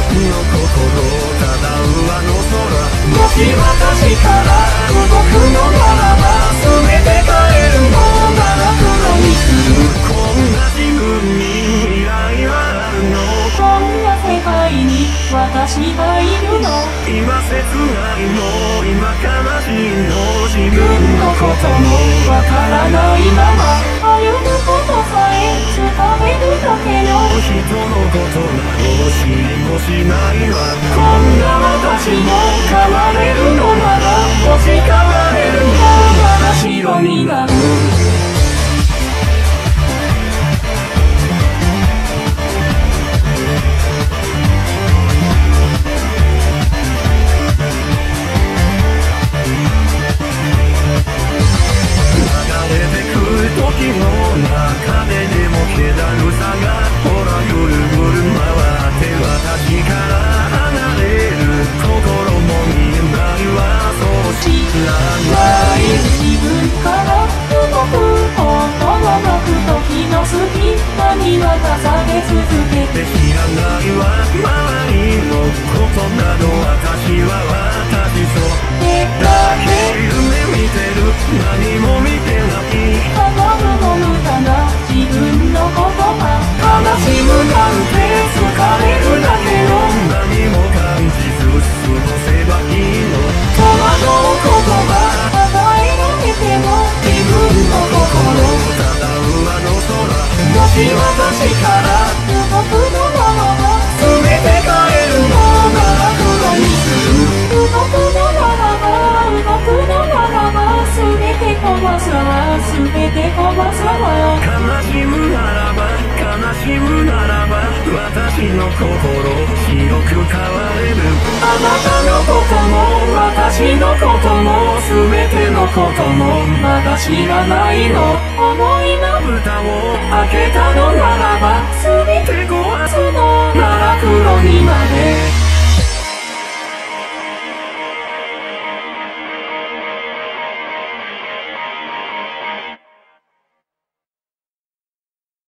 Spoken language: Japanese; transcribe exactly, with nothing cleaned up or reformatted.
漂うあの空、もし私から動くのならば全て変えるのなら黒にする。こんな自分に未来はあるの？ こんな世界に私がいるの？ 今切ないの、今悲しいの、自分のこともわからないまま歩むことさえ伝えるだけの人のことなど知りもしないわ。こんな私も変われるのなら、もし変われるのなら白になる。時の中ででも気だるさがほらぐるぐる回って私から離れる。心も見えないわ、そう知らない。 自分から動くことのなく時の隙間にまた下げ続けて知らないわ、周りのことなど私は私そうだけ夢見てる、何も見てない自分の言葉悲しむなんて疲れるだけの何も感じず過ごせばいいの。戸惑う言葉与えられても自分の心漂うあの空、もし私から動くのならば全て変えるのなら黒にする。 動くのならば動くのならば全て壊すわ、全て壊すわ。 悲しむならば悲しむならば私の心白く変われる。あなたのことも私のことも全てのこともまだ知らないの。 思いの蓋を開けたのならば全て壊すのなら黒にまで